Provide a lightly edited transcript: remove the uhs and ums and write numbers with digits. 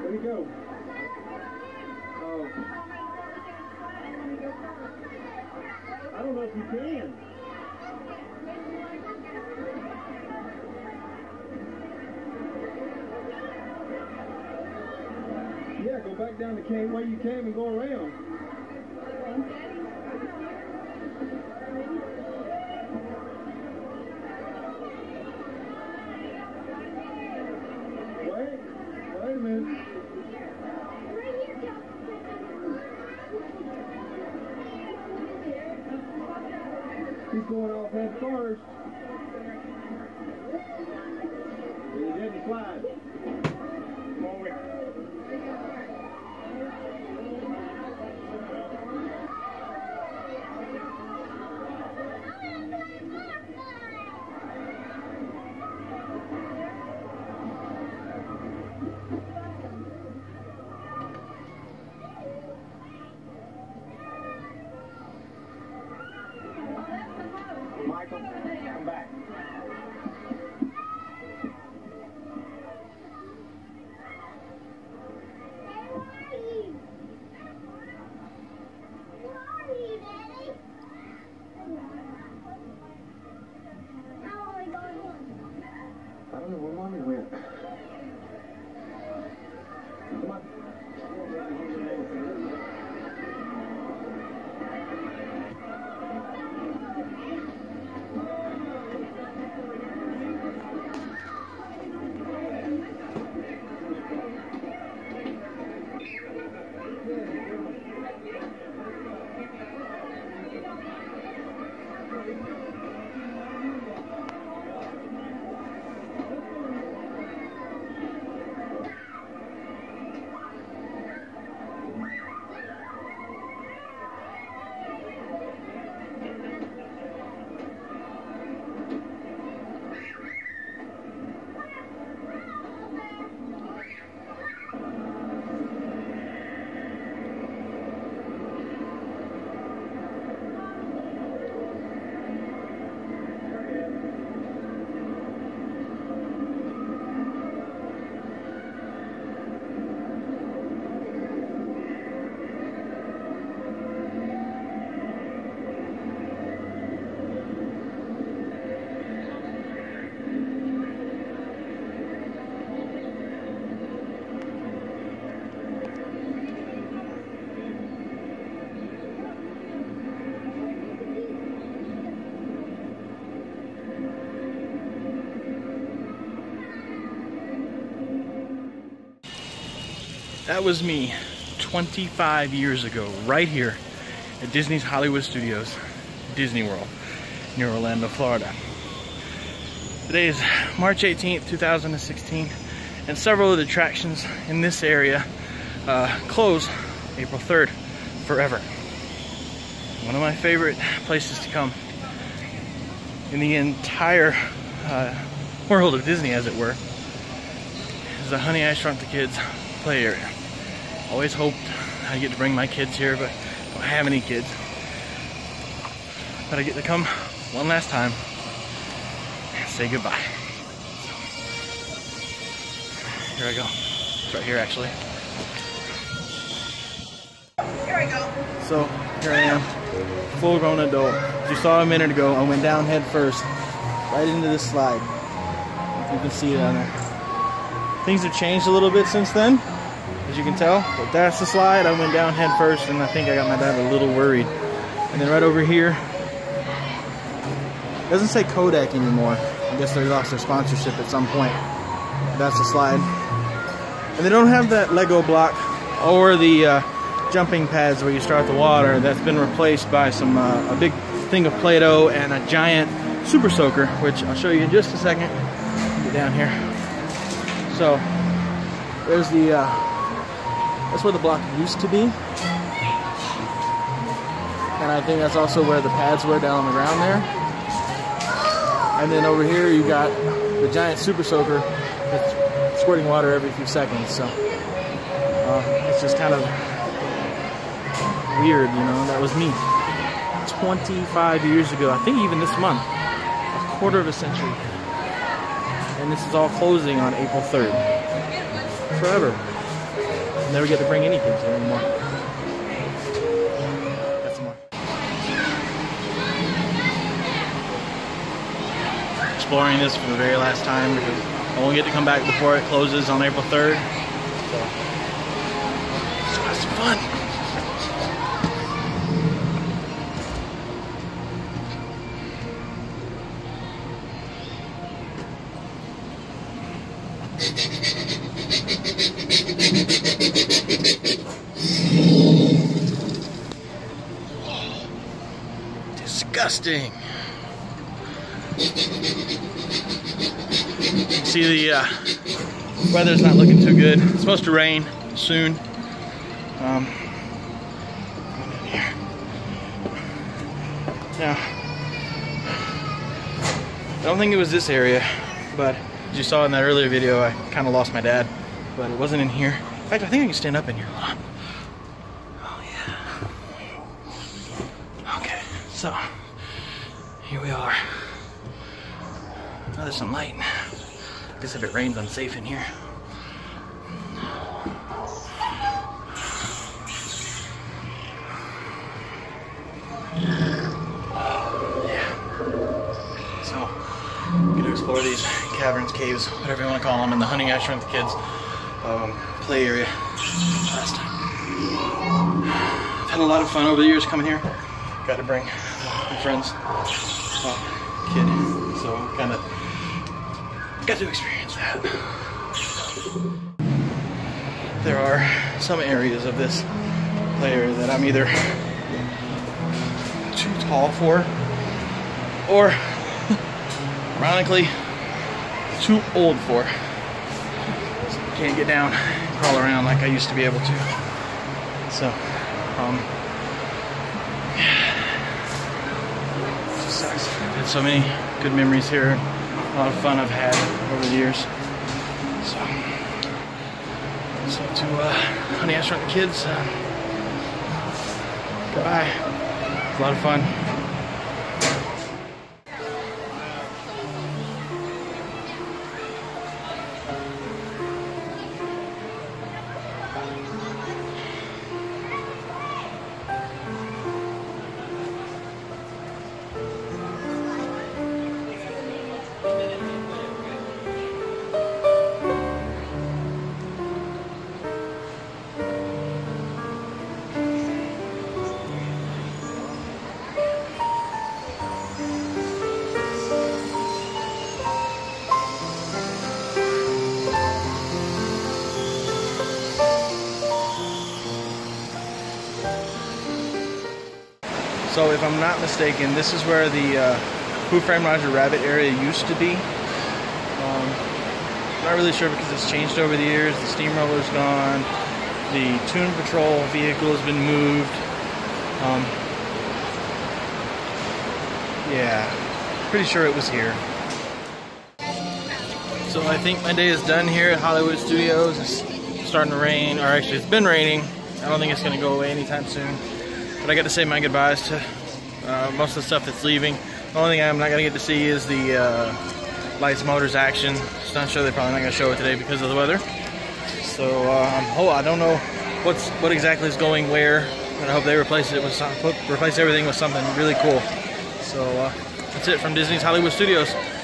Where'd he go? Oh. I don't know if you can. Yeah, go back down the way you came and go around. Wait a minute. He's going off head first. He's in the slide. Come on, Rick. Michael, come back. I don't know where Mommy went. Come on. That was me 25 years ago, right here at Disney's Hollywood Studios, Disney World, near Orlando, Florida. Today is March 18th, 2016, and several of the attractions in this area close April 3rd forever. One of my favorite places to come in the entire world of Disney, as it were, is the Honey, I Shrunk the Kids play area. Always hoped I'd get to bring my kids here, but I don't have any kids. But I get to come one last time and say goodbye. Here I go. It's right here, actually. Here I go. So, here I am, full-grown adult. As you saw a minute ago, I went down head first, right into this slide. You can see it on there. Things have changed a little bit since then, as you can tell, but that's the slide. I went down head first, and I think I got my dad a little worried. And then right over here, it doesn't say Kodak anymore. I guess they lost their sponsorship at some point. That's the slide. And they don't have that Lego block or the jumping pads where you start the water. That's been replaced by some a big thing of Play-Doh and a giant super soaker, which I'll show you in just a second. Get down here. So there's the that's where the block used to be, and I think that's also where the pads were down on the ground there. And then over here you got the giant super soaker that's squirting water every few seconds. So it's just kind of weird, you know. That was me 25 years ago. I think even this month, a quarter of a century. And this is all closing on April 3rd. Forever. never get to bring any kids here anymore. Got some more. Exploring this for the very last time because I won't get to come back before it closes on April 3rd. So, let's have some fun. Disgusting. See, the weather's not looking too good. It's supposed to rain soon. Now, I don't think it was this area, but as you saw in that earlier video, I kind of lost my dad, but it wasn't in here. In fact, I think I can stand up in here. Hold on. Oh yeah. Okay, so here we are. Oh, there's some light. I guess if it rains, I'm safe in here. Explore these caverns, caves, whatever you want to call them, in the Honey I Shrunk the Kids play area last time. I've had a lot of fun over the years coming here. Got to bring my friends, kid, so kind of got to experience that. There are some areas of this play area that I'm either too tall for, or ironically, too old for. So can't get down and crawl around like I used to be able to. So, it just sucks. I've had so many good memories here. A lot of fun I've had over the years. So to Honey I Shrunk the Kids, goodbye. It was a lot of fun. So if I'm not mistaken, this is where the Who Framed Roger Rabbit area used to be. Not really sure because it's changed over the years. The steamroller's gone. The Toon Patrol vehicle has been moved. Yeah, pretty sure it was here. So I think my day is done here at Hollywood Studios. It's starting to rain, or actually it's been raining. I don't think it's going to go away anytime soon. But I got to say my goodbyes to most of the stuff that's leaving. The only thing I'm not going to get to see is the Lights Motors Action stunt show. They're probably not going to show it today because of the weather. So I don't know what exactly is going where, but I hope they replace it with replace everything with something really cool. So that's it from Disney's Hollywood Studios.